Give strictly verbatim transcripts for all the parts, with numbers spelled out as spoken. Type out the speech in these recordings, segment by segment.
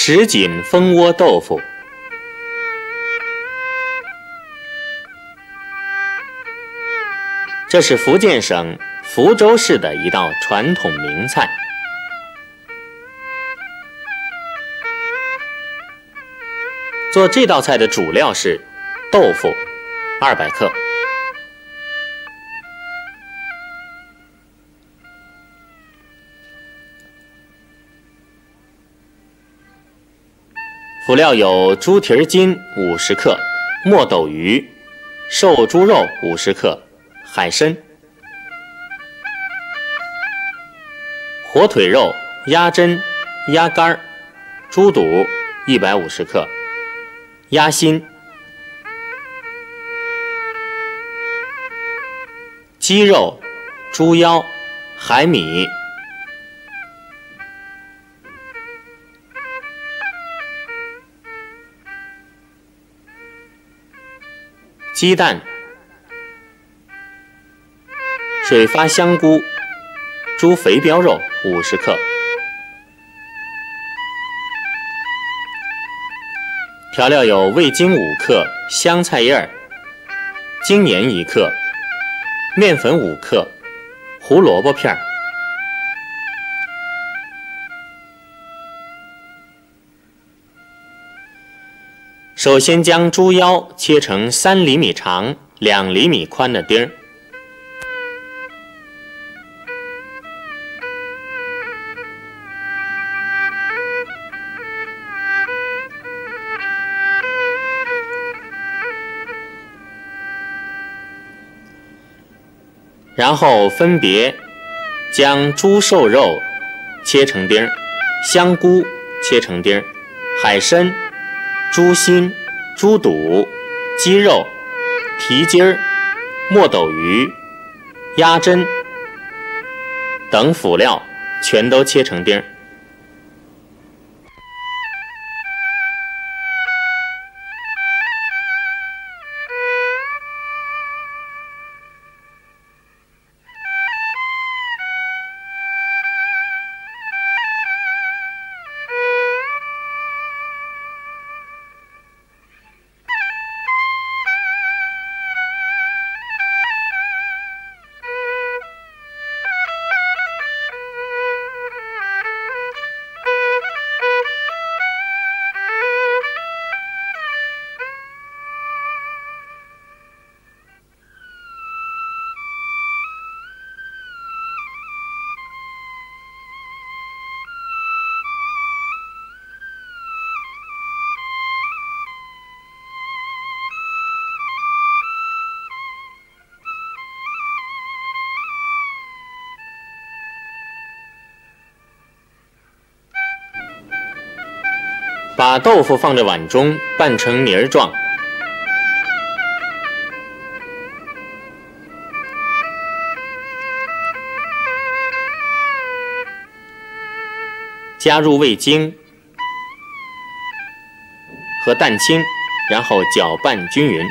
什锦蜂窝豆腐。这是福建省福州市的一道传统名菜。做这道菜的主料是豆腐二百克，辅料有猪蹄筋五十克、墨斗鱼、瘦猪肉五十克、海参、火腿肉、鸭胗、鸭肝、猪肚一百五十克、鸭心、鸡肉、猪腰、海米、鸡蛋、水发香菇、猪肥膘肉五十克。调料有味精五克、香菜叶、精盐一克、面粉五克、胡萝卜片。首先将猪腰切成三厘米长、两厘米宽的丁儿，然后分别将猪瘦肉切成丁儿，香菇切成丁儿，海参、猪心、猪肚、鸡肉、蹄筋儿、墨斗鱼、鸭胗等辅料全都切成丁儿。把豆腐放在碗中拌成泥儿状，加入味精和蛋清，然后搅拌均匀。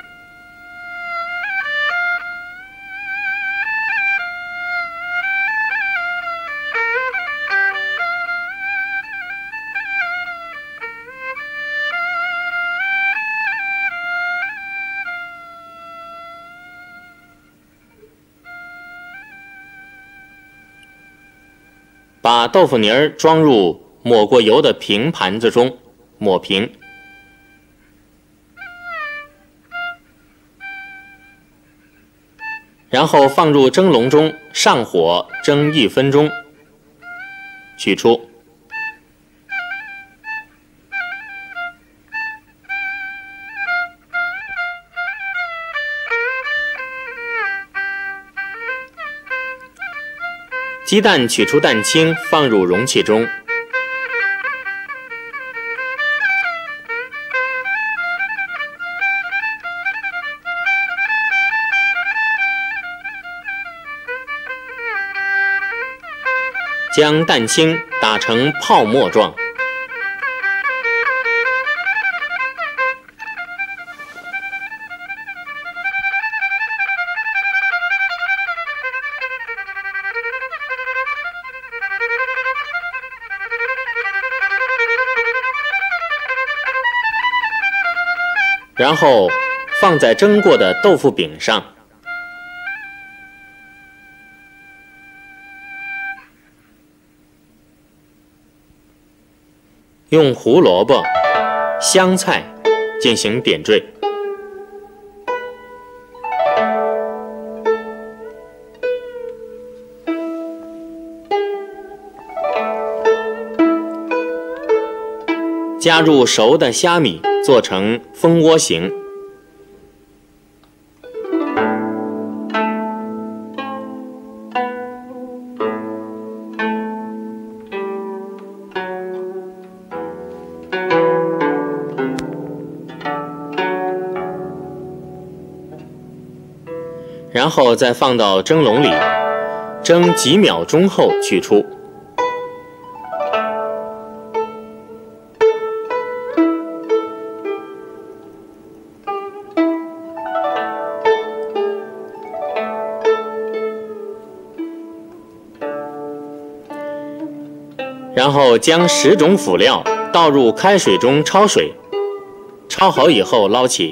把豆腐泥儿装入抹过油的平盘子中，抹平。然后放入蒸笼中，上火蒸一分钟，取出。鸡蛋取出蛋清，放入容器中。将蛋清打成泡沫状。 然后放在蒸过的豆腐饼上。用胡萝卜、香菜进行点缀。加入熟的虾米，做成蜂窝形。然后再放到蒸笼里，蒸几秒钟后取出。然后将十种辅料倒入开水中焯水，焯好以后捞起。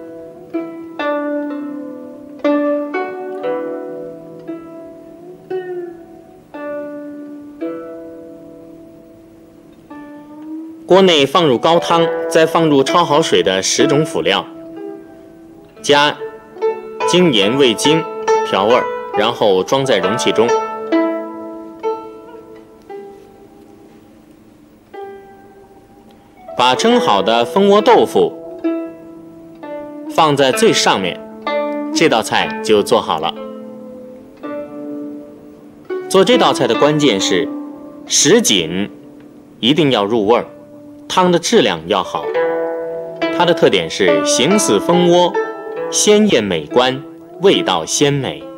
锅内放入高汤，再放入焯好水的十种辅料，加精盐、味精调味，然后装在容器中。把蒸好的蜂窝豆腐放在最上面，这道菜就做好了。做这道菜的关键是什锦一定要入味儿，汤的质量要好。它的特点是形似蜂窝，鲜艳美观，味道鲜美。